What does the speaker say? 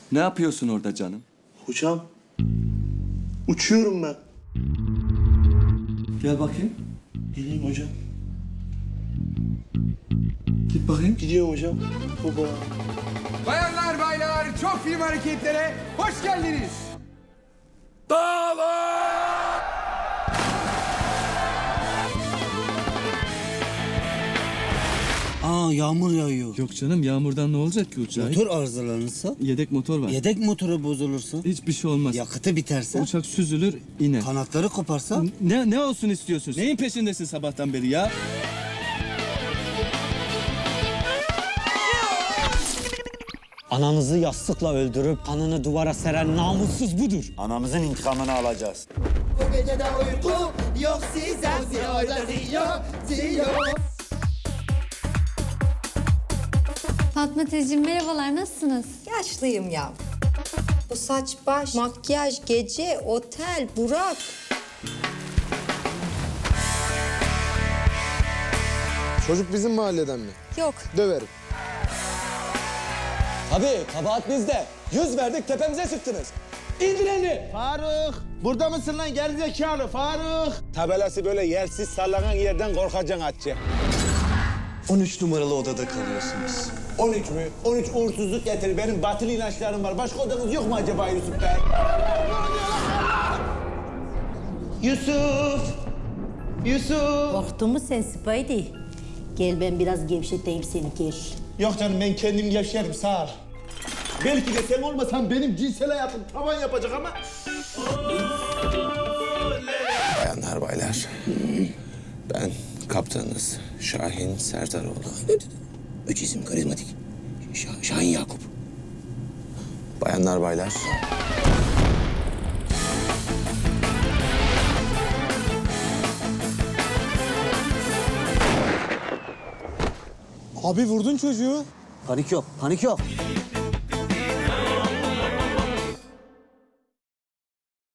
Ne yapıyorsun orada canım? Hocam, uçuyorum ben. Gel bakayım. Geleyim hocam. Git bakayım. Gidiyorum hocam. Baba. Bayanlar baylar çok film hareketlere hoş geldiniz. Aa, yağmur yağıyor. Yok canım, yağmurdan ne olacak ki uçağa? Motor arızalanırsa? Yedek motor var. Yedek motoru bozulursa? Hiçbir şey olmaz. Yakıtı biterse? Uçak süzülür, iner. Kanatları koparsa? Ne olsun istiyorsun? Neyin peşindesin sabahtan beri ya? Ananızı yastıkla öldürüp kanını duvara seren namussuz budur. Anamızın intikamını alacağız. Bu gecede uyku yok size diyor da diyor. Fatma teyzeciğim merhabalar, nasılsınız? Yaşlıyım ya. Bu saç baş, makyaj, gece, otel, Burak. Çocuk bizim mahalleden mi? Yok. Döverim. Tabii kabahat bizde. 100 verdik tepemize sıktınız. İndir elini. Faruk! Burada mısın lan gerizekalı Faruk? Tabelası böyle yersiz sallanan yerden korkacaksın atçı. 13 numaralı odada kalıyorsunuz. 13 mü? 13 uğursuzluk getirir. Benim batılı inançlarım var. Başka odanız yok mu acaba Yusuf Bey? Yusuf! Yusuf! Korktun mu sen Spidey? Gel ben biraz gevşeteyim seni gel. Yok canım ben kendim gevşerim sağ ol. Belki de sen olmasan benim cinsel hayatım tavan yapacak ama... Bayanlar baylar, ben kaptanınız Şahin Sertaroğlu. Üç isim karizmatik. Şahin Yakup. Bayanlar baylar. Abi vurdun çocuğu. Panik yok, panik yok.